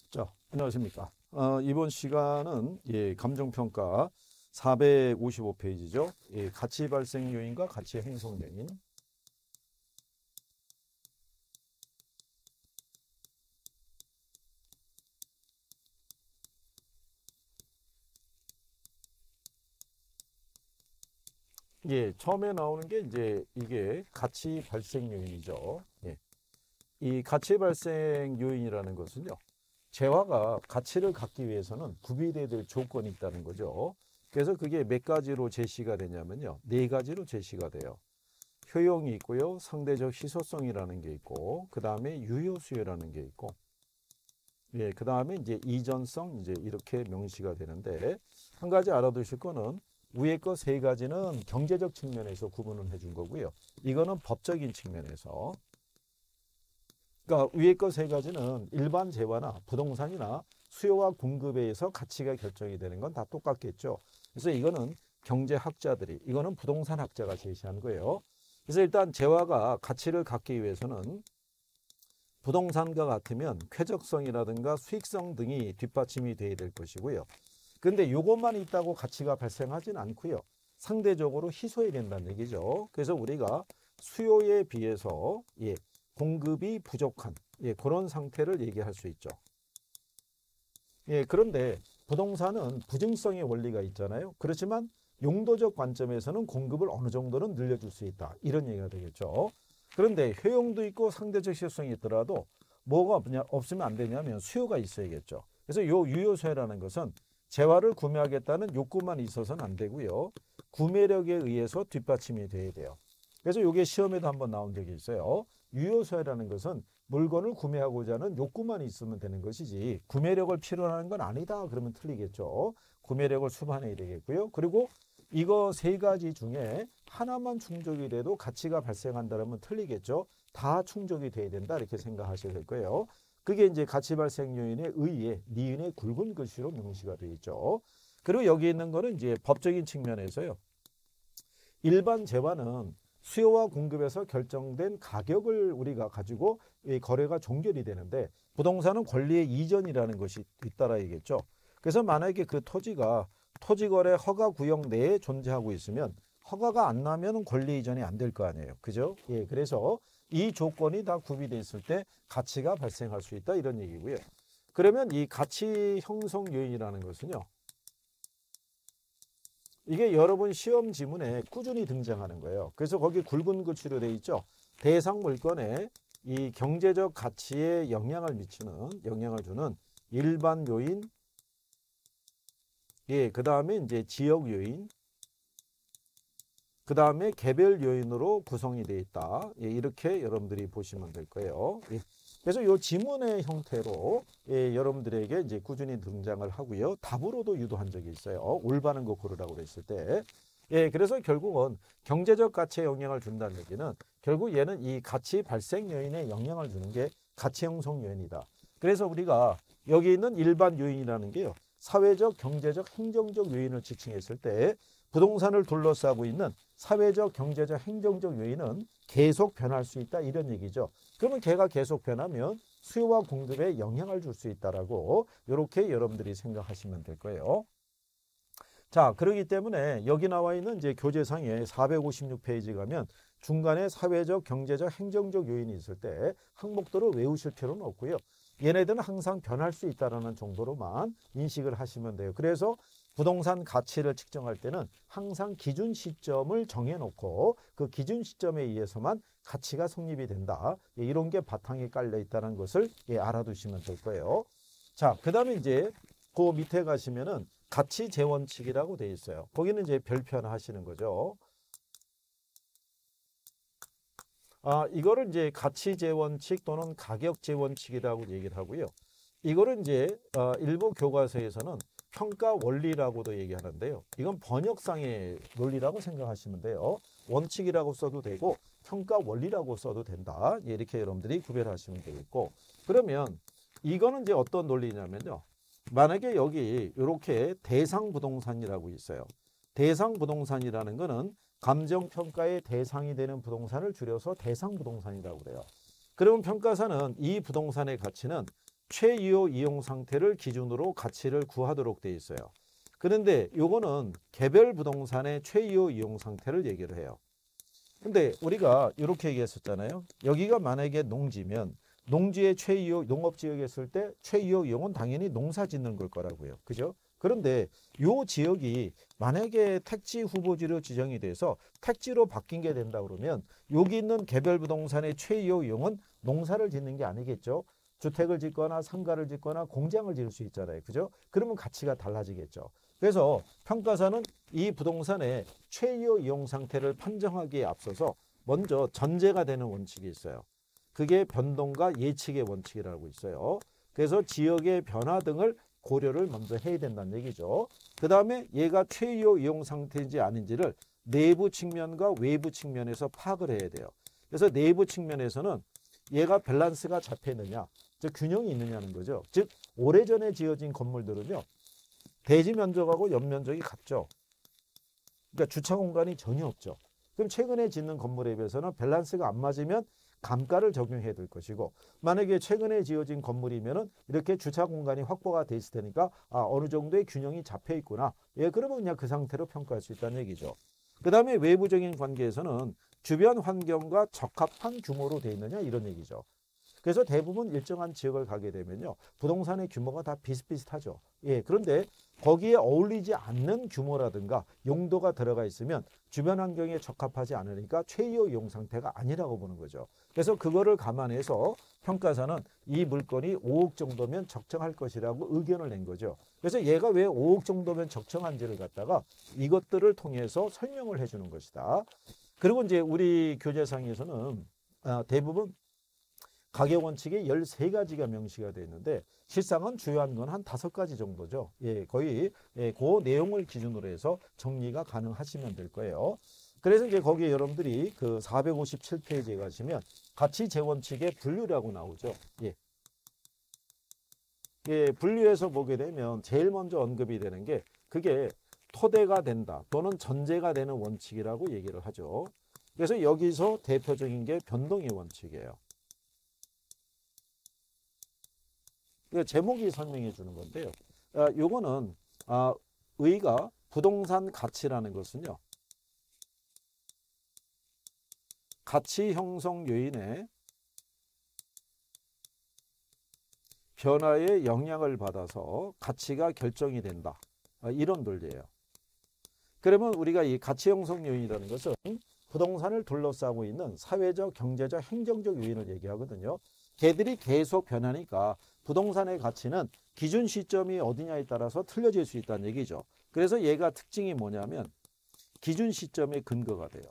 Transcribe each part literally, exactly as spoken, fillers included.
자, 안녕하십니까. 어, 이번 시간은 예, 감정평가 사백오십오 페이지죠. 예, 가치 발생 요인과 가치 행성 요인. 예, 처음에 나오는 게 이제 이게 가치 발생 요인이죠. 예, 이 가치 발생 요인이라는 것은요. 재화가 가치를 갖기 위해서는 구비돼야 될 조건이 있다는 거죠. 그래서 그게 몇 가지로 제시가 되냐면요. 네 가지로 제시가 돼요. 효용이 있고요. 상대적 희소성이라는 게 있고, 그 다음에 유효수요라는 게 있고, 예, 그 다음에 이제 이전성, 이제 이렇게 명시가 되는데, 한 가지 알아두실 거는 위에 거 세 가지는 경제적 측면에서 구분을 해준 거고요. 이거는 법적인 측면에서. 그러니까 위에 거 세 가지는 일반 재화나 부동산이나 수요와 공급에 의해서 가치가 결정이 되는 건 다 똑같겠죠. 그래서 이거는 경제학자들이, 이거는 부동산학자가 제시한 거예요. 그래서 일단 재화가 가치를 갖기 위해서는 부동산과 같으면 쾌적성이라든가 수익성 등이 뒷받침이 돼야 될 것이고요. 근데 이것만 있다고 가치가 발생하진 않고요. 상대적으로 희소해야 된다는 얘기죠. 그래서 우리가 수요에 비해서 예, 공급이 부족한 예, 그런 상태를 얘기할 수 있죠. 예, 그런데 부동산은 부증성의 원리가 있잖아요. 그렇지만 용도적 관점에서는 공급을 어느 정도는 늘려줄 수 있다. 이런 얘기가 되겠죠. 그런데 효용도 있고 상대적 실효성이 있더라도 뭐가 없냐, 없으면 안 되냐면 수요가 있어야겠죠. 그래서 요 유효수요라는 것은 재화를 구매하겠다는 욕구만 있어서는 안 되고요. 구매력에 의해서 뒷받침이 돼야 돼요. 그래서 이게 시험에도 한번 나온 적이 있어요. 유효수요라는 것은 물건을 구매하고자 하는 욕구만 있으면 되는 것이지 구매력을 필요로 하는 건 아니다. 그러면 틀리겠죠. 구매력을 수반해야 되겠고요. 그리고 이거 세 가지 중에 하나만 충족이 돼도 가치가 발생한다면 틀리겠죠. 다 충족이 돼야 된다. 이렇게 생각하셔야 될 거예요. 그게 이제 가치 발생 요인의 의의 니은의 굵은 글씨로 명시가 되어 있죠. 그리고 여기 있는 거는 이제 법적인 측면에서요. 일반 재화는 수요와 공급에서 결정된 가격을 우리가 가지고 이 거래가 종결이 되는데 부동산은 권리의 이전이라는 것이 있다라 얘기겠죠. 그래서 만약에 그 토지가 토지거래 허가 구역 내에 존재하고 있으면 허가가 안 나면 권리 이전이 안 될 거 아니에요. 그죠? 예, 그래서 이 조건이 다 구비되어 있을 때 가치가 발생할 수 있다 이런 얘기고요. 그러면 이 가치 형성 요인이라는 것은요. 이게 여러분 시험 지문에 꾸준히 등장하는 거예요. 그래서 거기 굵은 글씨로 되어 있죠. 대상 물건에 이 경제적 가치에 영향을 미치는, 영향을 주는 일반 요인, 예, 그 다음에 이제 지역 요인, 그 다음에 개별 요인으로 구성이 되어 있다. 예, 이렇게 여러분들이 보시면 될 거예요. 예. 그래서 이 지문의 형태로 예, 여러분들에게 이제 꾸준히 등장을 하고요. 답으로도 유도한 적이 있어요. 올바른 거 고르라고 그랬을 때. 예, 그래서 결국은 경제적 가치에 영향을 준다는 얘기는 결국 얘는 이 가치 발생 요인에 영향을 주는 게 가치 형성 요인이다. 그래서 우리가 여기 있는 일반 요인이라는 게요. 사회적, 경제적, 행정적 요인을 지칭했을 때 부동산을 둘러싸고 있는 사회적, 경제적, 행정적 요인은 계속 변할 수 있다 이런 얘기죠. 그러면 걔가 계속 변하면 수요와 공급에 영향을 줄 수 있다라고 이렇게 여러분들이 생각하시면 될 거예요. 자, 그렇기 때문에 여기 나와 있는 이제 교재상에 사백오십육 페이지 가면 중간에 사회적, 경제적, 행정적 요인이 있을 때 항목들을 외우실 필요는 없고요. 얘네들은 항상 변할 수 있다는 정도로만 인식을 하시면 돼요. 그래서 부동산 가치를 측정할 때는 항상 기준 시점을 정해놓고 그 기준 시점에 의해서만 가치가 성립이 된다. 이런 게 바탕에 깔려 있다는 것을 알아두시면 될 거예요. 자, 그 다음에 이제 그 밑에 가시면은 가치 재원칙이라고 되어 있어요. 거기는 이제 별표 하시는 거죠. 아, 이거를 이제 가치 재원칙 또는 가격 재원칙이라고 얘기를 하고요. 이거를 이제 어, 일부 교과서에서는 평가 원리라고도 얘기하는데요. 이건 번역상의 논리라고 생각하시면 돼요. 원칙이라고 써도 되고 평가 원리라고 써도 된다. 이렇게 여러분들이 구별하시면 되겠고. 그러면 이거는 이제 어떤 논리냐면요. 만약에 여기 이렇게 대상 부동산이라고 있어요. 대상 부동산이라는 거는 감정평가의 대상이 되는 부동산을 줄여서 대상 부동산이라고 그래요. 그러면 평가사는 이 부동산의 가치는 최이호 이용 상태를 기준으로 가치를 구하도록 돼 있어요. 그런데 요거는 개별 부동산의 최이호 이용 상태를 얘기를 해요. 근데 우리가 이렇게 얘기했었잖아요. 여기가 만약에 농지면 농지의 최이호 농업지역에 있을 때 최이호 이용은 당연히 농사 짓는 걸 거라고요. 그죠? 그런데 요 지역이 만약에 택지 후보지로 지정이 돼서 택지로 바뀐 게 된다 그러면 여기 있는 개별 부동산의 최이호 이용은 농사를 짓는 게 아니겠죠. 주택을 짓거나 상가를 짓거나 공장을 지을 수 있잖아요. 그죠? 그러면 가치가 달라지겠죠. 그래서 평가사는 이 부동산의 최이호 이용 상태를 판정하기에 앞서서 먼저 전제가 되는 원칙이 있어요. 그게 변동과 예측의 원칙이라고 있어요. 그래서 지역의 변화 등을 고려를 먼저 해야 된다는 얘기죠. 그 다음에 얘가 최이호 이용 상태인지 아닌지를 내부 측면과 외부 측면에서 파악을 해야 돼요. 그래서 내부 측면에서는 얘가 밸런스가 잡혀 있느냐, 즉 균형이 있느냐는 거죠. 즉 오래전에 지어진 건물들은요. 대지 면적하고 연면적이 같죠. 그러니까 주차 공간이 전혀 없죠. 그럼 최근에 짓는 건물에 비해서는 밸런스가 안 맞으면 감가를 적용해야 될 것이고, 만약에 최근에 지어진 건물이면은 이렇게 주차 공간이 확보가 돼 있을 테니까 아, 어느 정도의 균형이 잡혀 있구나. 예, 그러면 그냥 그 상태로 평가할 수 있다는 얘기죠. 그 다음에 외부적인 관계에서는 주변 환경과 적합한 규모로 돼 있느냐 이런 얘기죠. 그래서 대부분 일정한 지역을 가게 되면요. 부동산의 규모가 다 비슷비슷하죠. 예, 그런데 거기에 어울리지 않는 규모라든가 용도가 들어가 있으면 주변 환경에 적합하지 않으니까 최이호 이용 상태가 아니라고 보는 거죠. 그래서 그거를 감안해서 평가사는 이 물건이 오억 정도면 적정할 것이라고 의견을 낸 거죠. 그래서 얘가 왜 오억 정도면 적정한지를 갖다가 이것들을 통해서 설명을 해주는 것이다. 그리고 이제 우리 교재상에서는 대부분 가격 원칙이 열세 가지가 명시가 되어 있는데 실상은 주요한 건 한 다섯 가지 정도죠. 예, 거의 예, 그 내용을 기준으로 해서 정리가 가능하시면 될 거예요. 그래서 이제 거기에 여러분들이 그 사백오십칠 페이지에 가시면 가치 재원칙의 분류라고 나오죠. 예. 예, 분류해서 보게 되면 제일 먼저 언급이 되는 게 그게 토대가 된다 또는 전제가 되는 원칙이라고 얘기를 하죠. 그래서 여기서 대표적인 게 변동의 원칙이에요. 제목이 설명해 주는 건데요. 아, 요거는 아, 의가 부동산 가치라는 것은요. 가치 형성 요인의 변화에 영향을 받아서 가치가 결정이 된다. 아, 이런 논리예요. 그러면 우리가 이 가치 형성 요인이라는 것은 부동산을 둘러싸고 있는 사회적, 경제적, 행정적 요인을 얘기하거든요. 걔들이 계속 변하니까 부동산의 가치는 기준 시점이 어디냐에 따라서 틀려질 수 있다는 얘기죠. 그래서 얘가 특징이 뭐냐면 기준 시점의 근거가 돼요.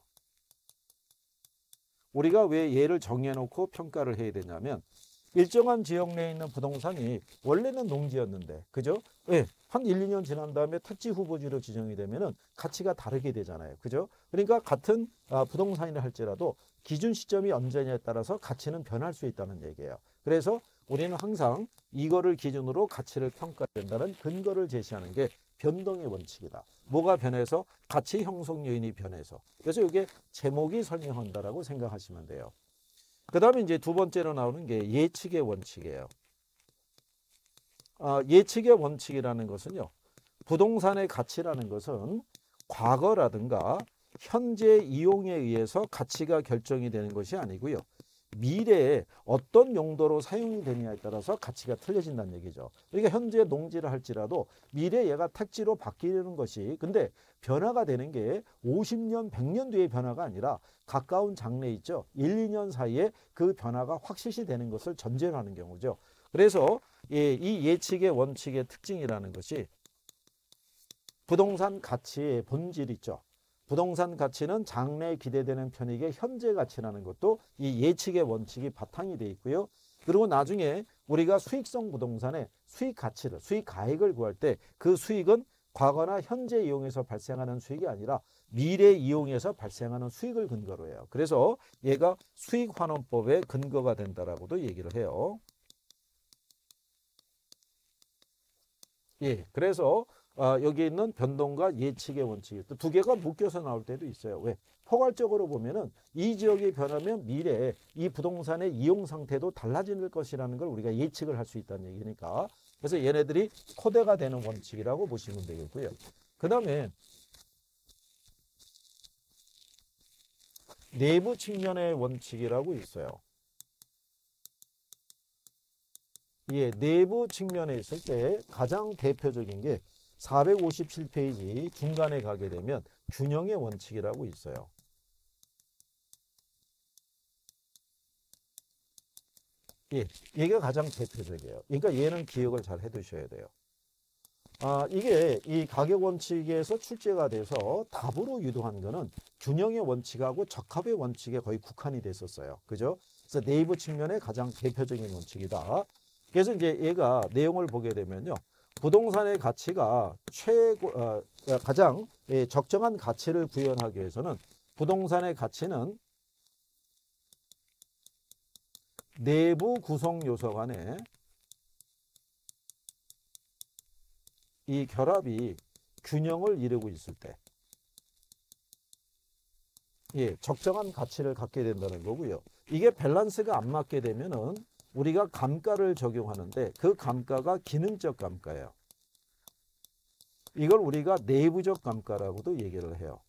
우리가 왜 얘를 정해놓고 평가를 해야 되냐면 일정한 지역 내에 있는 부동산이 원래는 농지였는데, 그죠? 예, 한 일, 이 년 지난 다음에 택지 후보지로 지정이 되면은 가치가 다르게 되잖아요. 그죠? 그러니까 같은 아, 부동산이라 할지라도 기준 시점이 언제냐에 따라서 가치는 변할 수 있다는 얘기예요. 그래서 우리는 항상 이거를 기준으로 가치를 평가된다는 근거를 제시하는 게 변동의 원칙이다. 뭐가 변해서? 가치 형성 요인이 변해서. 그래서 이게 제목이 설명한다라고 생각하시면 돼요. 그 다음에 이제 두 번째로 나오는 게 예측의 원칙이에요. 아, 예측의 원칙이라는 것은요. 부동산의 가치라는 것은 과거라든가 현재 이용에 의해서 가치가 결정이 되는 것이 아니고요. 미래에 어떤 용도로 사용이 되느냐에 따라서 가치가 틀려진다는 얘기죠. 그러니까 현재 농지를 할지라도 미래 얘가 택지로 바뀌는 것이 근데 변화가 되는 게 오십 년, 백 년 뒤의 변화가 아니라 가까운 장래 있죠. 일, 이 년 사이에 그 변화가 확실시 되는 것을 전제로 하는 경우죠. 그래서 이 예측의 원칙의 특징이라는 것이 부동산 가치의 본질 있죠. 부동산 가치는 장래에 기대되는 편익의 현재 가치라는 것도 이 예측의 원칙이 바탕이 돼 있고요. 그리고 나중에 우리가 수익성 부동산의 수익 가치를, 수익 가액을 구할 때 그 수익은 과거나 현재 이용에서 발생하는 수익이 아니라 미래 이용에서 발생하는 수익을 근거로 해요. 그래서 얘가 수익환원법의 근거가 된다라고도 얘기를 해요. 예, 그래서 아, 여기 있는 변동과 예측의 원칙이 또 두 개가 묶여서 나올 때도 있어요. 왜? 포괄적으로 보면은 이 지역이 변하면 미래에 이 부동산의 이용 상태도 달라질 것이라는 걸 우리가 예측을 할 수 있다는 얘기니까. 그래서 얘네들이 토대가 되는 원칙이라고 보시면 되겠고요. 그 다음에 내부 측면의 원칙이라고 있어요. 예, 내부 측면에 있을 때 가장 대표적인 게 사백오십칠 페이지 중간에 가게 되면 균형의 원칙이라고 있어요. 예, 얘가 가장 대표적이에요. 그러니까 얘는 기억을 잘 해두셔야 돼요. 아, 이게 이 가격 원칙에서 출제가 돼서 답으로 유도한 거는 균형의 원칙하고 적합의 원칙에 거의 국한이 됐었어요. 그죠? 그래서 내부 측면의 가장 대표적인 원칙이다. 그래서 이제 얘가 내용을 보게 되면요. 부동산의 가치가 최고, 어, 가장 예, 적정한 가치를 구현하기 위해서는 부동산의 가치는 내부 구성 요소 간에 이 결합이 균형을 이루고 있을 때, 예, 적정한 가치를 갖게 된다는 거고요. 이게 밸런스가 안 맞게 되면은 우리가 감가를 적용하는데 그 감가가 기능적 감가예요. 이걸 우리가 내부적 감가라고도 얘기를 해요.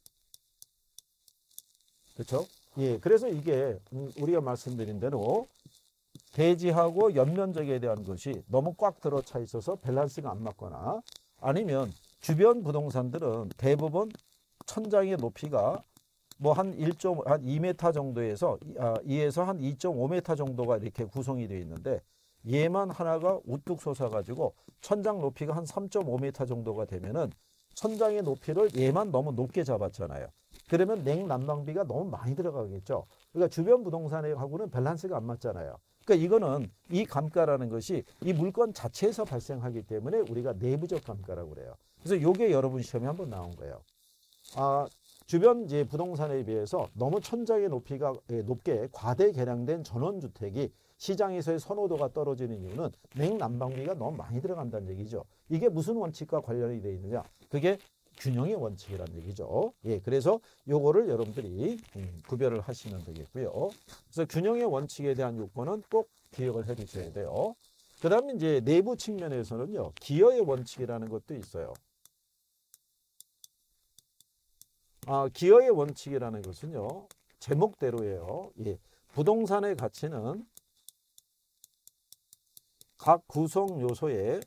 그렇죠? 예, 그래서 이게 우리가 말씀드린 대로 대지하고 연면적에 대한 것이 너무 꽉 들어차 있어서 밸런스가 안 맞거나 아니면 주변 부동산들은 대부분 천장의 높이가 뭐 한 일 점 한 이 미터 정도에서 아, 이에서 한 이 점 오 미터 정도가 이렇게 구성이 되어 있는데 얘만 하나가 우뚝 솟아 가지고 천장 높이가 한 삼 점 오 미터 정도가 되면은 천장의 높이를 얘만 너무 높게 잡았잖아요. 그러면 냉난방비가 너무 많이 들어가겠죠. 그러니까 주변 부동산하고는 밸런스가 안 맞잖아요. 그러니까 이거는 이 감가라는 것이 이 물건 자체에서 발생하기 때문에 우리가 내부적 감가라고 그래요. 그래서 이게 여러분 시험에 한번 나온 거예요. 아, 주변 이제 부동산에 비해서 너무 천장의 높이가 높게 과대 개량된 전원주택이 시장에서의 선호도가 떨어지는 이유는 냉난방비가 너무 많이 들어간다는 얘기죠. 이게 무슨 원칙과 관련이 되어 있느냐? 그게 균형의 원칙이라는 얘기죠. 예, 그래서 요거를 여러분들이 음, 구별을 하시면 되겠고요. 그래서 균형의 원칙에 대한 요건은 꼭 기억을 해 두셔야 돼요. 그 다음에 이제 내부 측면에서는요, 기여의 원칙이라는 것도 있어요. 아, 기여의 원칙이라는 것은요, 제목대로예요. 예, 부동산의 가치는 각 구성 요소의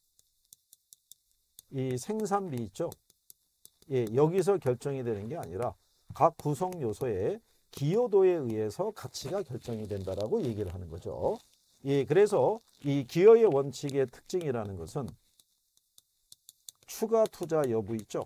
이 생산비 있죠. 예, 여기서 결정이 되는 게 아니라 각 구성 요소의 기여도에 의해서 가치가 결정이 된다라고 얘기를 하는 거죠. 예, 그래서 이 기여의 원칙의 특징이라는 것은 추가 투자 여부 있죠.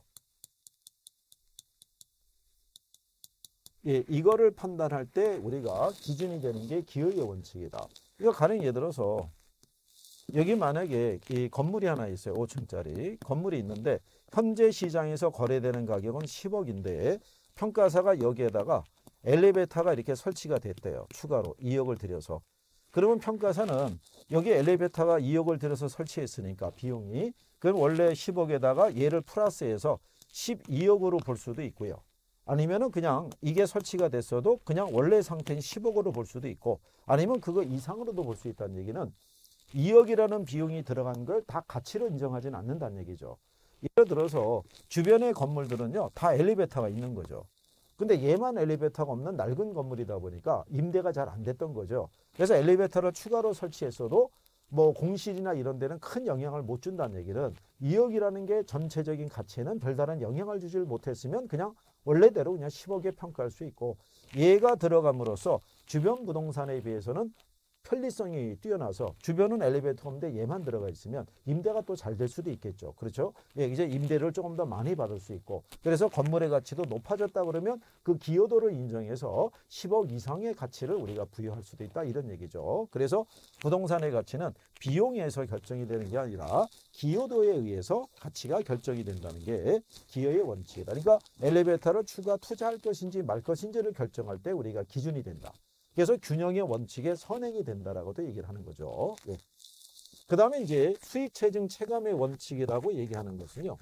예, 이거를 판단할 때 우리가 기준이 되는 게 기여의 원칙이다. 이거 가령 예를 들어서 여기 만약에 이 건물이 하나 있어요. 오 층짜리 건물이 있는데 현재 시장에서 거래되는 가격은 십억인데 평가사가 여기에다가 엘리베이터가 이렇게 설치가 됐대요. 추가로 이억을 들여서. 그러면 평가사는 여기 엘리베이터가 이억을 들여서 설치했으니까 비용이 그럼 원래 십억에다가 얘를 플러스해서 십이억으로 볼 수도 있고요. 아니면은 그냥 이게 설치가 됐어도 그냥 원래 상태인 십억으로 볼 수도 있고 아니면 그거 이상으로도 볼 수 있다는 얘기는 이억이라는 비용이 들어간 걸 다 가치로 인정하지는 않는다는 얘기죠. 예를 들어서 주변의 건물들은요 다 엘리베이터가 있는 거죠. 근데 얘만 엘리베이터가 없는 낡은 건물이다 보니까 임대가 잘 안 됐던 거죠. 그래서 엘리베이터를 추가로 설치했어도 뭐 공실이나 이런 데는 큰 영향을 못 준다는 얘기는 이억이라는 게 전체적인 가치에는 별다른 영향을 주질 못했으면 그냥 원래대로 그냥 십억에 평가할 수 있고 얘가 들어감으로써 주변 부동산에 비해서는 편리성이 뛰어나서 주변은 엘리베이터 없는데 얘만 들어가 있으면 임대가 또 잘 될 수도 있겠죠. 그렇죠? 예, 이제 임대를 조금 더 많이 받을 수 있고 그래서 건물의 가치도 높아졌다 그러면 그 기여도를 인정해서 십억 이상의 가치를 우리가 부여할 수도 있다 이런 얘기죠. 그래서 부동산의 가치는 비용에서 결정이 되는 게 아니라 기여도에 의해서 가치가 결정이 된다는 게 기여의 원칙이다. 그러니까 엘리베이터를 추가 투자할 것인지 말 것인지를 결정할 때 우리가 기준이 된다. 그래서 균형의 원칙에 선행이 된다라고도 얘기를 하는 거죠. 예. 그 다음에 이제 수익 체증 체감의 원칙이라고 얘기하는 것은요.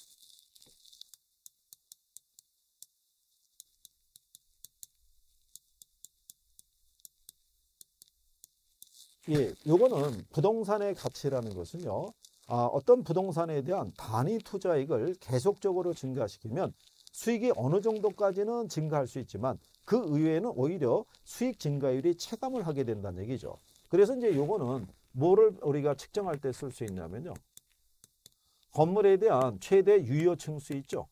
예, 요거는 부동산의 가치라는 것은요. 아, 어떤 부동산에 대한 단위 투자액을 계속적으로 증가시키면 수익이 어느 정도까지는 증가할 수 있지만 그 이외에는 오히려 수익 증가율이 체감을 하게 된다는 얘기죠. 그래서 이제 요거는 뭐를 우리가 측정할 때 쓸 수 있냐면요. 건물에 대한 최대 유효 층수 있죠.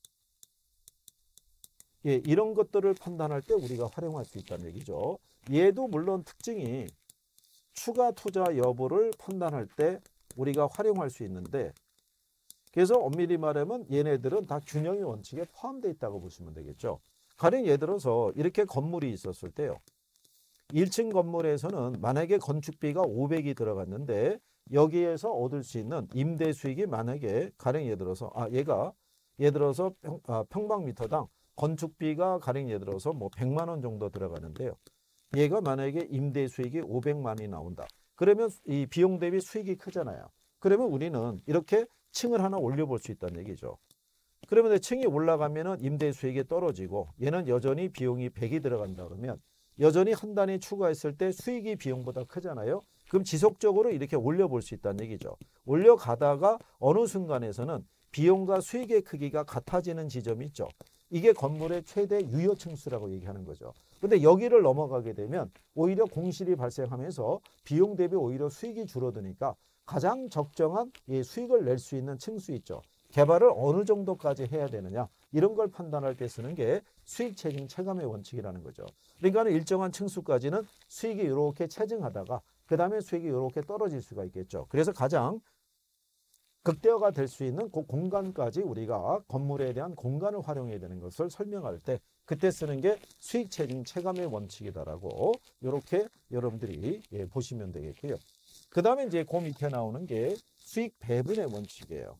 예, 이런 것들을 판단할 때 우리가 활용할 수 있다는 얘기죠. 얘도 물론 특징이 추가 투자 여부를 판단할 때 우리가 활용할 수 있는데, 그래서 엄밀히 말하면 얘네들은 다 균형의 원칙에 포함되어 있다고 보시면 되겠죠. 가령 예를 들어서 이렇게 건물이 있었을 때요. 일 층 건물에서는 만약에 건축비가 오백이 들어갔는데 여기에서 얻을 수 있는 임대 수익이 만약에 가령 예를 들어서 아 얘가 예를 들어서 평, 아, 평방미터당 건축비가 가령 예를 들어서 뭐 백만 원 정도 들어가는데요. 얘가 만약에 임대 수익이 오백만 원이 나온다. 그러면 이 비용 대비 수익이 크잖아요. 그러면 우리는 이렇게 층을 하나 올려볼 수 있다는 얘기죠. 그러면 층이 올라가면은 임대 수익이 떨어지고 얘는 여전히 비용이 백이 들어간다 그러면 여전히 한 단위 추가했을 때 수익이 비용보다 크잖아요. 그럼 지속적으로 이렇게 올려볼 수 있다는 얘기죠. 올려가다가 어느 순간에서는 비용과 수익의 크기가 같아지는 지점이 있죠. 이게 건물의 최대 유효 층수라고 얘기하는 거죠. 근데 여기를 넘어가게 되면 오히려 공실이 발생하면서 비용 대비 오히려 수익이 줄어드니까 가장 적정한 이 수익을 낼 수 있는 층수 있죠. 개발을 어느 정도까지 해야 되느냐 이런 걸 판단할 때 쓰는 게 수익 체증 체감의 원칙이라는 거죠. 그러니까 일정한 층수까지는 수익이 이렇게 체증하다가 그 다음에 수익이 이렇게 떨어질 수가 있겠죠. 그래서 가장 극대화가 될 수 있는 그 공간까지 우리가 건물에 대한 공간을 활용해야 되는 것을 설명할 때 그때 쓰는 게 수익 체증 체감의 원칙이다라고 이렇게 여러분들이 예, 보시면 되겠고요. 그 다음에 이제 그 밑에 나오는 게 수익 배분의 원칙이에요.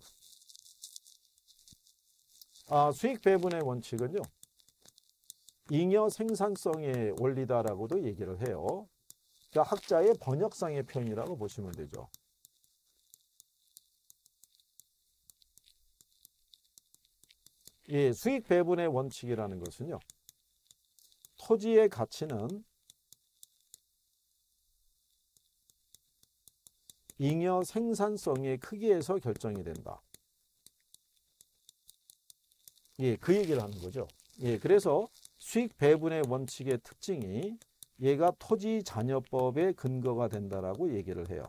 아, 수익 배분의 원칙은요. 잉여 생산성의 원리다라고도 얘기를 해요. 그러니까 학자의 번역상의 표현이라고 보시면 되죠. 예, 수익 배분의 원칙이라는 것은요. 토지의 가치는 잉여 생산성의 크기에서 결정이 된다. 예, 그 얘기를 하는 거죠. 예, 그래서 수익 배분의 원칙의 특징이 얘가 토지 잔여법의 근거가 된다라고 얘기를 해요.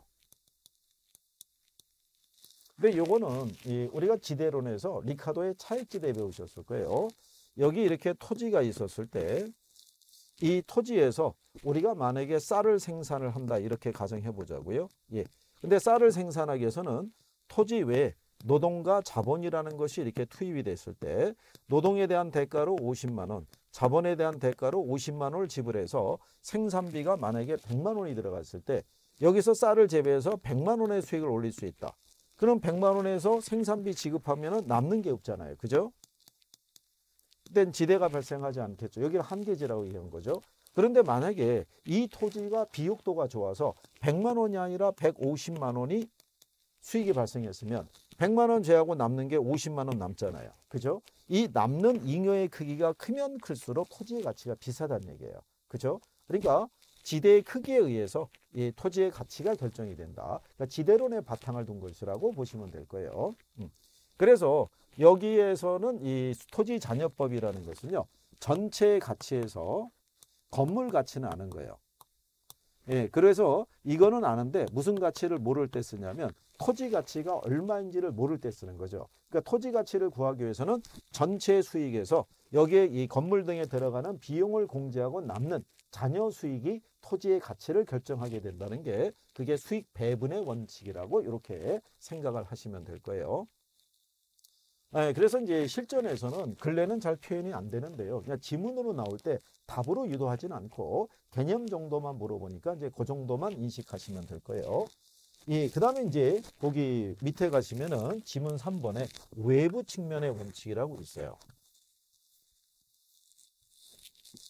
근데 요거는 이 우리가 지대론에서 리카도의 차익지대 배우셨을 거예요. 여기 이렇게 토지가 있었을 때 이 토지에서 우리가 만약에 쌀을 생산을 한다 이렇게 가정해 보자고요. 예. 근데 쌀을 생산하기 위해서는 토지 외에 노동과 자본이라는 것이 이렇게 투입이 됐을 때 노동에 대한 대가로 오십만 원, 자본에 대한 대가로 오십만 원을 지불해서 생산비가 만약에 백만 원이 들어갔을 때 여기서 쌀을 재배해서 백만 원의 수익을 올릴 수 있다. 그럼 백만 원에서 생산비 지급하면 남는 게 없잖아요. 그죠? 그땐 지대가 발생하지 않겠죠. 여기를 한계지라고 얘기한 거죠. 그런데 만약에 이 토지가 비옥도가 좋아서 백만 원이 아니라 백오십만 원이 수익이 발생했으면 백만 원 제하고 남는 게 오십만 원 남잖아요. 그죠? 이 남는 잉여의 크기가 크면 클수록 토지의 가치가 비싸다는 얘기예요. 그죠? 그러니까 지대의 크기에 의해서 이 토지의 가치가 결정이 된다. 그러니까 지대론의 바탕을 둔 것이라고 보시면 될 거예요. 음. 그래서 여기에서는 이 토지 잔여법이라는 것은요. 전체 가치에서 건물 가치는 아는 거예요. 예, 그래서 이거는 아는데 무슨 가치를 모를 때 쓰냐면 토지 가치가 얼마인지를 모를 때 쓰는 거죠. 그러니까 토지 가치를 구하기 위해서는 전체 수익에서 여기에 이 건물 등에 들어가는 비용을 공제하고 남는 잔여 수익이 토지의 가치를 결정하게 된다는 게 그게 수익 배분의 원칙이라고 이렇게 생각을 하시면 될 거예요. 네, 그래서 이제 실전에서는 근래는 잘 표현이 안 되는데요. 그냥 지문으로 나올 때 답으로 유도하지는 않고 개념 정도만 물어보니까 이제 그 정도만 인식하시면 될 거예요. 예, 그 다음에 이제 거기 밑에 가시면은 지문 삼 번에 외부 측면의 원칙이라고 있어요.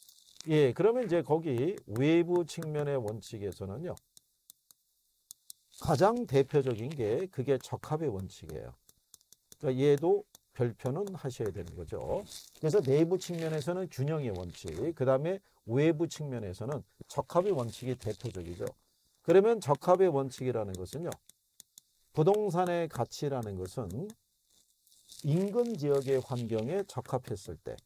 예, 그러면 이제 거기 외부 측면의 원칙에서는요. 가장 대표적인 게 그게 적합의 원칙이에요. 그러니까 얘도 별표는 하셔야 되는 거죠. 그래서 내부 측면에서는 균형의 원칙, 그 다음에 외부 측면에서는 적합의 원칙이 대표적이죠. 그러면 적합의 원칙이라는 것은요, 부동산의 가치라는 것은 인근 지역의 환경에 적합했을 때,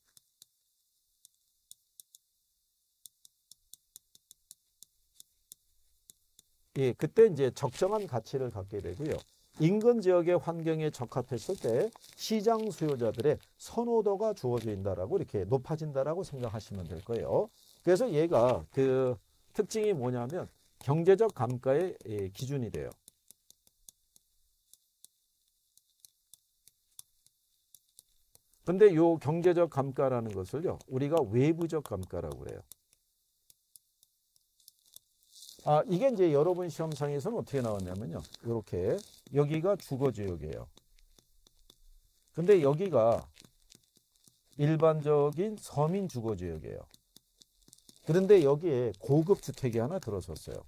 예, 그때 이제 적정한 가치를 갖게 되고요. 인근 지역의 환경에 적합했을 때 시장 수요자들의 선호도가 주어진다라고 이렇게 높아진다라고 생각하시면 될 거예요. 그래서 얘가 그 특징이 뭐냐면 경제적 감가의 기준이 돼요. 근데 요 경제적 감가라는 것을요, 우리가 외부적 감가라고 그래요. 아, 이게 이제 여러분 시험장에서는 어떻게 나왔냐면요. 이렇게 여기가 주거지역이에요. 근데 여기가 일반적인 서민 주거지역이에요. 그런데 여기에 고급 주택이 하나 들어섰어요.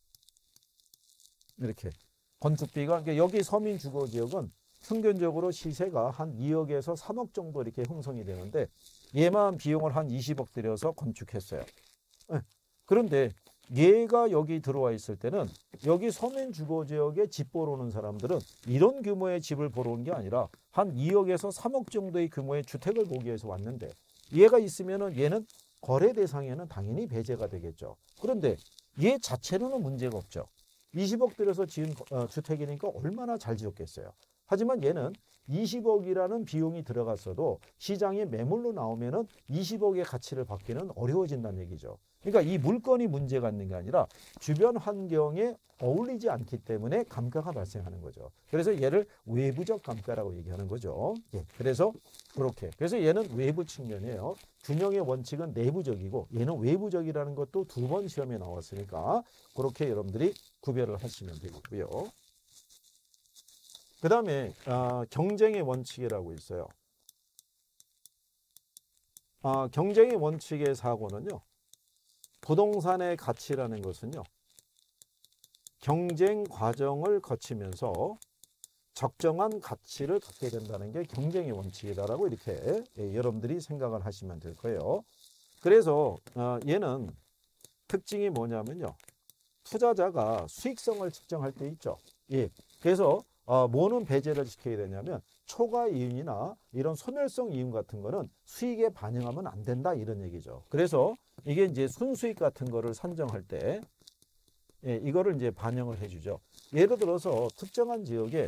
이렇게 건축비가, 그러니까 여기 서민 주거지역은 평균적으로 시세가 한 이억에서 삼억 정도 이렇게 형성이 되는데 얘만 비용을 한 이십억 들여서 건축했어요. 그런데 얘가 여기 들어와 있을 때는 여기 서민 주거지역에 집 보러 오는 사람들은 이런 규모의 집을 보러 온 게 아니라 한 이억에서 삼억 정도의 규모의 주택을 보기 위해서 왔는데 얘가 있으면은 얘는 거래 대상에는 당연히 배제가 되겠죠. 그런데 얘 자체로는 문제가 없죠. 이십억 들여서 지은 주택이니까 얼마나 잘 지었겠어요. 하지만 얘는 이십억이라는 비용이 들어갔어도 시장에 매물로 나오면은 이십억의 가치를 받기는 어려워진다는 얘기죠. 그러니까 이 물건이 문제가 있는 게 아니라 주변 환경에 어울리지 않기 때문에 감가가 발생하는 거죠. 그래서 얘를 외부적 감가라고 얘기하는 거죠. 예, 그래서 그렇게. 그래서 얘는 외부 측면이에요. 균형의 원칙은 내부적이고 얘는 외부적이라는 것도 두 번 시험에 나왔으니까 그렇게 여러분들이 구별을 하시면 되겠고요. 그 다음에 아, 경쟁의 원칙이라고 있어요. 아, 경쟁의 원칙의 사고는요. 부동산의 가치라는 것은요. 경쟁 과정을 거치면서 적정한 가치를 갖게 된다는 게 경쟁의 원칙이다라고 이렇게 예, 여러분들이 생각을 하시면 될 거예요. 그래서 어, 얘는 특징이 뭐냐면요. 투자자가 수익성을 측정할 때 있죠. 예. 그래서 어, 뭐는 배제를 시켜야 되냐면 초과 이윤이나 이런 소멸성 이윤 같은 거는 수익에 반영하면 안 된다 이런 얘기죠. 그래서 이게 이제 순수익 같은 거를 산정할 때 예, 이거를 이제 반영을 해주죠. 예를 들어서 특정한 지역에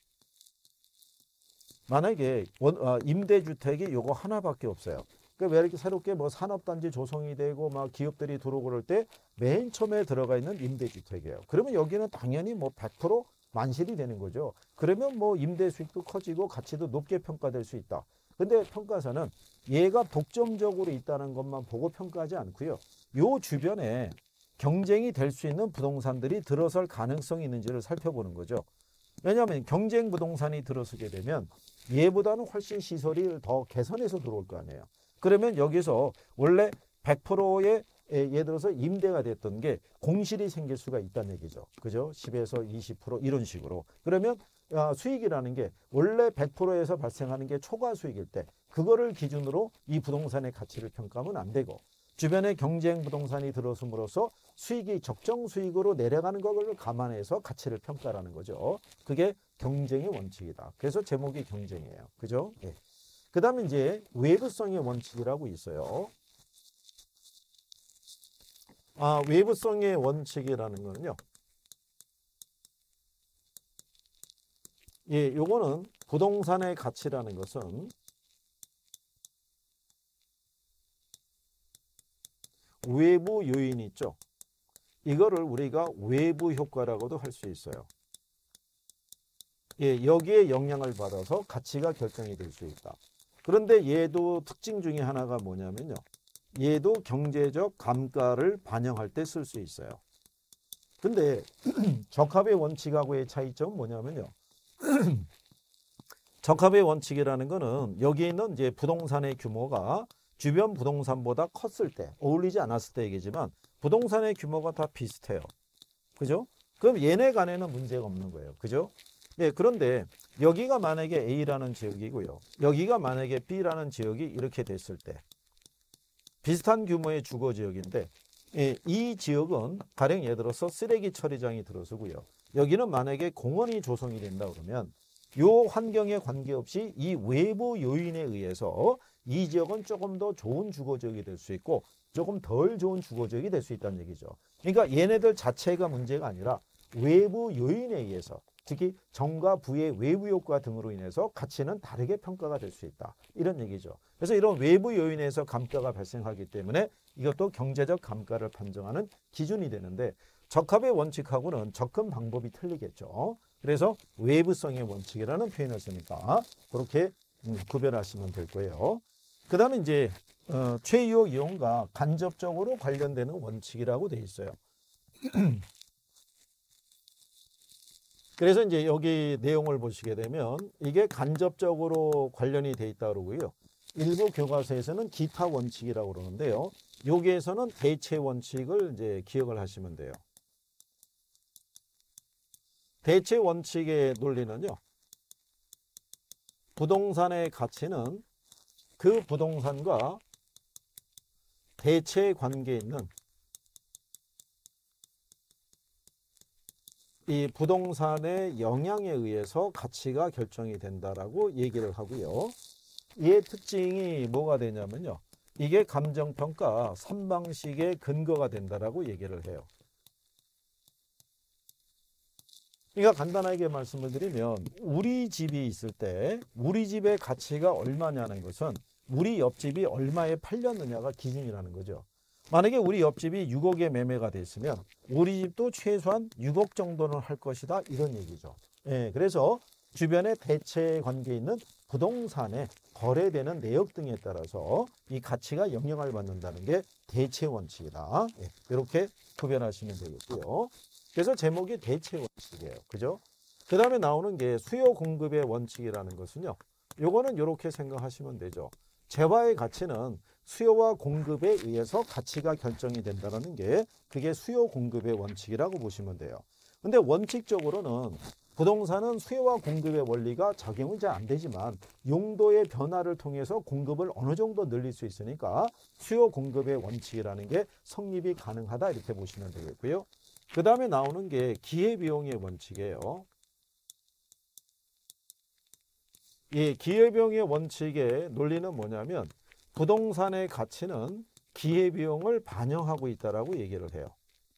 만약에 원, 아, 임대주택이 요거 하나밖에 없어요. 그러니까 왜 이렇게 새롭게 뭐 산업단지 조성이 되고 막 기업들이 들어오고 그럴 때 맨 처음에 들어가 있는 임대주택이에요. 그러면 여기는 당연히 뭐 백 퍼센트 만실이 되는 거죠. 그러면 뭐 임대 수익도 커지고 가치도 높게 평가될 수 있다. 근데 평가사는 얘가 독점적으로 있다는 것만 보고 평가하지 않고요. 요 주변에 경쟁이 될 수 있는 부동산들이 들어설 가능성이 있는지를 살펴보는 거죠. 왜냐하면 경쟁 부동산이 들어서게 되면 얘보다는 훨씬 시설이 더 개선해서 들어올 거 아니에요. 그러면 여기서 원래 백 퍼센트의 예를 들어서 임대가 됐던 게 공실이 생길 수가 있다는 얘기죠. 그죠? 십에서 이십 퍼센트 이런 식으로. 그러면 수익이라는 게 원래 백 퍼센트에서 발생하는 게 초과 수익일 때 그거를 기준으로 이 부동산의 가치를 평가하면 안 되고 주변에 경쟁 부동산이 들어섬으로써 수익이 적정 수익으로 내려가는 것을 감안해서 가치를 평가하는 거죠. 그게 경쟁의 원칙이다. 그래서 제목이 경쟁이에요. 그죠? 예. 그 다음에 이제 외부성의 원칙이라고 있어요. 아, 외부성의 원칙이라는 거는요. 예, 요거는 부동산의 가치라는 것은 외부 요인이 있죠. 이거를 우리가 외부 효과라고도 할 수 있어요. 예, 여기에 영향을 받아서 가치가 결정이 될 수 있다. 그런데 얘도 특징 중에 하나가 뭐냐면요. 얘도 경제적 감가를 반영할 때 쓸 수 있어요. 근데 적합의 원칙하고의 차이점은 뭐냐면요. 적합의 원칙이라는 거는 여기 있는 이제 부동산의 규모가 주변 부동산보다 컸을 때, 어울리지 않았을 때 얘기지만 부동산의 규모가 다 비슷해요. 그죠? 그럼 얘네 간에는 문제가 없는 거예요. 그죠? 예, 그런데 여기가 만약에 A라는 지역이고요. 여기가 만약에 B라는 지역이 이렇게 됐을 때 비슷한 규모의 주거 지역인데 예, 이 지역은 가령 예를 들어서 쓰레기 처리장이 들어서고요. 여기는 만약에 공원이 조성이 된다 그러면 요 환경에 관계없이 이 외부 요인에 의해서 이 지역은 조금 더 좋은 주거 지역이 될 수 있고 조금 덜 좋은 주거 지역이 될 수 있다는 얘기죠. 그러니까 얘네들 자체가 문제가 아니라 외부 요인에 의해서 특히 정과 부의 외부 효과 등으로 인해서 가치는 다르게 평가가 될 수 있다. 이런 얘기죠. 그래서 이런 외부 요인에서 감가가 발생하기 때문에 이것도 경제적 감가를 판정하는 기준이 되는데 적합의 원칙하고는 접근 방법이 틀리겠죠. 그래서 외부성의 원칙이라는 표현을 쓰니까 그렇게 구별하시면 될 거예요. 그 다음에 이제 어, 최유호 이용과 간접적으로 관련되는 원칙이라고 돼 있어요. 그래서 이제 여기 내용을 보시게 되면 이게 간접적으로 관련이 돼 있다 그러고요. 일부 교과서에서는 기타 원칙이라고 그러는데요. 여기에서는 대체 원칙을 이제 기억을 하시면 돼요. 대체 원칙의 논리는요. 부동산의 가치는 그 부동산과 대체 관계에 있는 이 부동산의 영향에 의해서 가치가 결정이 된다라고 얘기를 하고요. 이의 특징이 뭐가 되냐면요. 이게 감정평가 삼 방식의 근거가 된다라고 얘기를 해요. 그러니까 간단하게 말씀을 드리면 우리 집이 있을 때 우리 집의 가치가 얼마냐는 것은 우리 옆집이 얼마에 팔렸느냐가 기준이라는 거죠. 만약에 우리 옆집이 육억에 매매가 됐으면 우리 집도 최소한 육억 정도는 할 것이다 이런 얘기죠. 예, 그래서 주변에 대체 관계에 있는 부동산에 거래되는 내역 등에 따라서 이 가치가 영향을 받는다는 게 대체 원칙이다. 예, 이렇게 구별하시면 되겠고요. 그래서 제목이 대체 원칙이에요. 그죠? 그 다음에 나오는 게 수요 공급의 원칙이라는 것은요. 요거는 이렇게 생각하시면 되죠. 재화의 가치는 수요와 공급에 의해서 가치가 결정이 된다는 게 그게 수요 공급의 원칙이라고 보시면 돼요. 근데 원칙적으로는 부동산은 수요와 공급의 원리가 적용이 잘 안 되지만 용도의 변화를 통해서 공급을 어느 정도 늘릴 수 있으니까 수요 공급의 원칙이라는 게 성립이 가능하다 이렇게 보시면 되겠고요. 그 다음에 나오는 게 기회비용의 원칙이에요. 이 기회비용의 원칙의 논리는 뭐냐면 부동산의 가치는 기회비용을 반영하고 있다라고 얘기를 해요.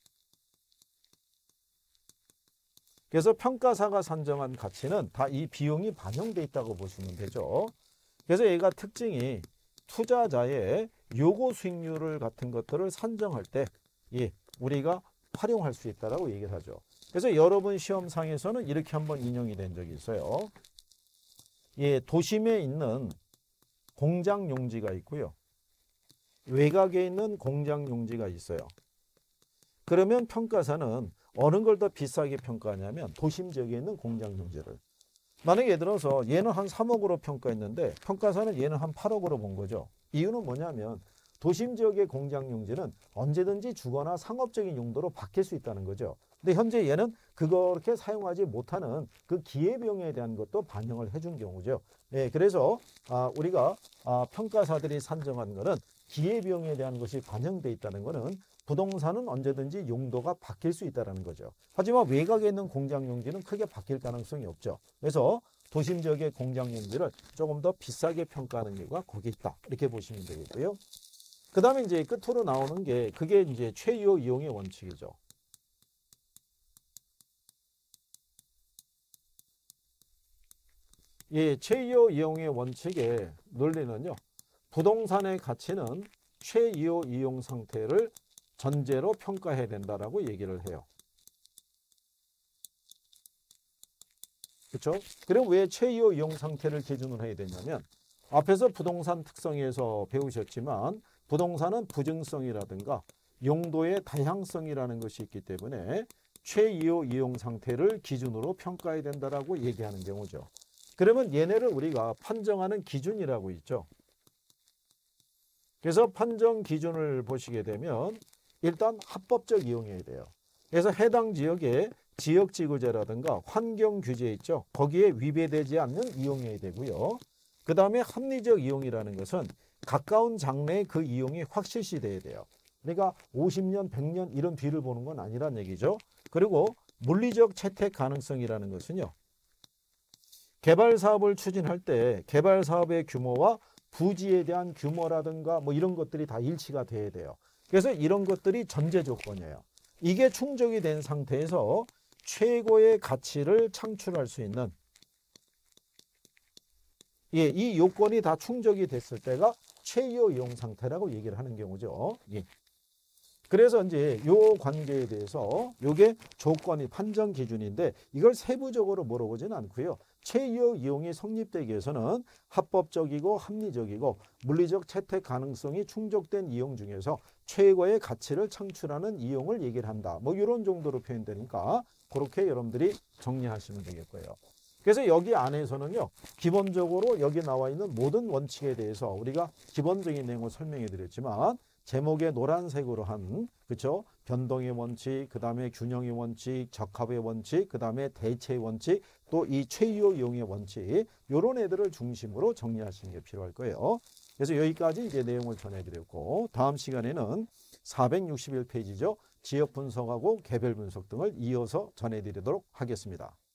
그래서 평가사가 산정한 가치는 다 이 비용이 반영돼 있다고 보시면 되죠. 그래서 얘가 특징이 투자자의 요구 수익률을 같은 것들을 산정할 때 예, 우리가 활용할 수 있다라고 얘기를 하죠. 그래서 여러분 시험상에서는 이렇게 한번 인용이 된 적이 있어요. 예, 도심에 있는 공장 용지가 있고요. 외곽에 있는 공장 용지가 있어요. 그러면 평가사는 어느 걸 더 비싸게 평가하냐면 도심 지역에 있는 공장 용지를. 만약에 예를 들어서 얘는 한 삼억으로 평가했는데 평가사는 얘는 한 팔억으로 본 거죠. 이유는 뭐냐면 도심 지역의 공장 용지는 언제든지 주거나 상업적인 용도로 바뀔 수 있다는 거죠. 근데 현재 얘는 그렇게 사용하지 못하는 그 기회비용에 대한 것도 반영을 해준 경우죠. 예, 그래서 아, 우리가 아, 평가사들이 산정한 거는 기회비용에 대한 것이 반영돼 있다는 거는 부동산은 언제든지 용도가 바뀔 수 있다는 거죠. 하지만 외곽에 있는 공장 용지는 크게 바뀔 가능성이 없죠. 그래서 도심 지역의 공장 용지를 조금 더 비싸게 평가하는 이유가 거기 있다. 이렇게 보시면 되겠고요. 그 다음에 이제 끝으로 나오는 게 그게 이제 최유호 이용의 원칙이죠. 예, 최유호 이용의 원칙의 논리는요. 부동산의 가치는 최유호 이용 상태를 전제로 평가해야 된다라고 얘기를 해요. 그렇죠? 그럼 왜 최유호 이용 상태를 기준으로 해야 되냐면 앞에서 부동산 특성에서 배우셨지만 부동산은 부증성이라든가 용도의 다양성이라는 것이 있기 때문에 최유호 이용 상태를 기준으로 평가해야 된다라고 얘기하는 경우죠. 그러면 얘네를 우리가 판정하는 기준이라고 있죠. 그래서 판정 기준을 보시게 되면 일단 합법적 이용이어야 돼요. 그래서 해당 지역의 지역지구제라든가 환경규제 있죠. 거기에 위배되지 않는 이용이어야 되고요. 그 다음에 합리적 이용이라는 것은 가까운 장래에 그 이용이 확실시 돼야 돼요. 그러니까 오십 년, 백 년 이런 뒤를 보는 건 아니란 얘기죠. 그리고 물리적 채택 가능성이라는 것은요. 개발 사업을 추진할 때 개발 사업의 규모와 부지에 대한 규모라든가 뭐 이런 것들이 다 일치가 돼야 돼요. 그래서 이런 것들이 전제 조건이에요. 이게 충족이 된 상태에서 최고의 가치를 창출할 수 있는 예, 이 요건이 다 충족이 됐을 때가 최여 이용 상태라고 얘기를 하는 경우죠. 예. 그래서 이제 요 관계에 대해서 요게 조건이 판정 기준인데 이걸 세부적으로 물어보지는 않고요. 최여 이용이 성립되기 위해서는 합법적이고 합리적이고 물리적 채택 가능성이 충족된 이용 중에서 최고의 가치를 창출하는 이용을 얘기를 한다. 뭐 이런 정도로 표현되니까 그렇게 여러분들이 정리하시면 되겠고요. 그래서 여기 안에서는요. 기본적으로 여기 나와 있는 모든 원칙에 대해서 우리가 기본적인 내용을 설명해 드렸지만 제목에 노란색으로 한 그렇죠? 변동의 원칙, 그 다음에 균형의 원칙, 적합의 원칙, 그 다음에 대체의 원칙, 또 이 최유 이용의 원칙 이런 애들을 중심으로 정리하시는 게 필요할 거예요. 그래서 여기까지 이제 내용을 전해드렸고 다음 시간에는 사백육십일 페이지죠. 지역 분석하고 개별 분석 등을 이어서 전해드리도록 하겠습니다.